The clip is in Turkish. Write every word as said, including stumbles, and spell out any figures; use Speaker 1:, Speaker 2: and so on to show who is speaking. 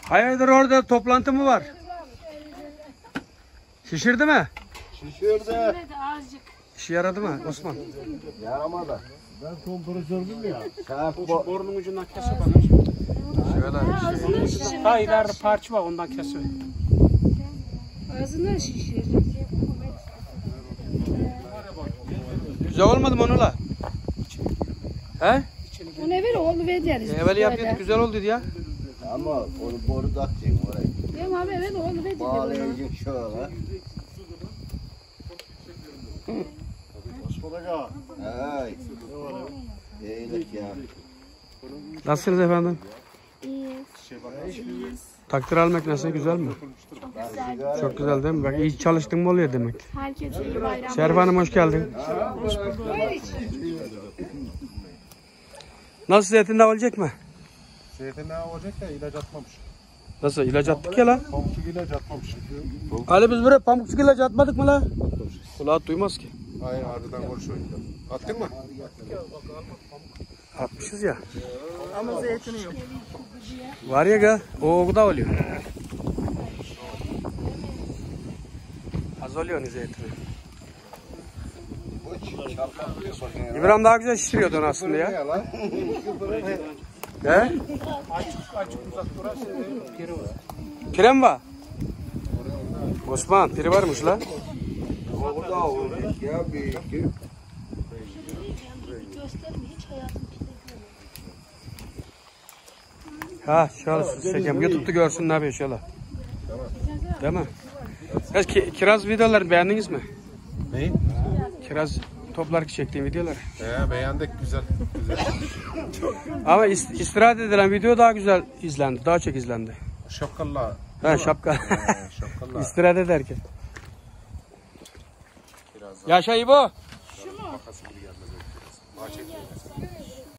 Speaker 1: Hayırdır orada toplantı mı var? Şişirdi mi?
Speaker 2: Şişirdi.
Speaker 3: Azıcık.
Speaker 1: İşe yaradı mı Osman?
Speaker 2: Yaramadı. Ben kompresördüm ya.
Speaker 4: Şu borunun ucundan kesiyor bana.
Speaker 1: Şöyle
Speaker 3: Ağzını
Speaker 4: Ta ileride parça var ondan kesiyor.
Speaker 3: Ağzını şişir.
Speaker 1: güzel olmadı mı onunla? He?
Speaker 3: O ne ver oğlu ver deriz.
Speaker 1: Evvel yapıyorduk güzel oldu ya.
Speaker 2: Ama onu boru takacaksın oraya.
Speaker 3: Yok abi evet oğlu ver dedi.
Speaker 2: Bağlayacaksın şöyle. Osman'a. Hey. İyilik ya.
Speaker 1: Nasılsınız efendim?
Speaker 3: İyi.
Speaker 1: Takdir almak nasıl güzel mi? Çok güzel değil mi? Bak iyi çalıştın mı oluyor demek.
Speaker 3: Herkese iyi bayramlar.
Speaker 1: Şerif Hanım hoş geldin. Nasıl zeytin olacak mı?
Speaker 5: Zeytin ne olacak da ilaç atmamış.
Speaker 1: Nasıl ilaç attık ya lan?
Speaker 5: Pamukçuk ilaç atmamış.
Speaker 1: Ali biz buraya pamukçuk ilaç atmadık mı lan? Kulağı duymaz ki.
Speaker 5: Hayır ardından konuşuyor. Attın mı?
Speaker 1: Atmışız ya.
Speaker 6: Ama zeytini yok.
Speaker 1: Var ya ga, o o da oluyor. Az oluyor ne zeytini. İbrahim daha güzel şişiriyordu onu aslında ya. He?
Speaker 4: Açık açık uzak durarsa piri var.
Speaker 1: Pire mi var? Osman piri varmış lan.
Speaker 2: O da olur. Ya bir iki.
Speaker 1: Ha şöyle çekeyim. YouTube'da görsün ne yapıyor şöyle. Değil mi? Siz ki, kiraz videolarını beğendiniz mi?
Speaker 5: Neyi?
Speaker 1: Kiraz toplar çektiğim videoları.
Speaker 5: Ee, beğendik güzel. Güzel.
Speaker 1: Ama ist istirahat edilen video daha güzel izlendi. Daha çok izlendi.
Speaker 5: Şapkalla.
Speaker 1: Ha şapka.
Speaker 5: Ee, şapkalla.
Speaker 1: istirahat ederken. Yaşa İbo.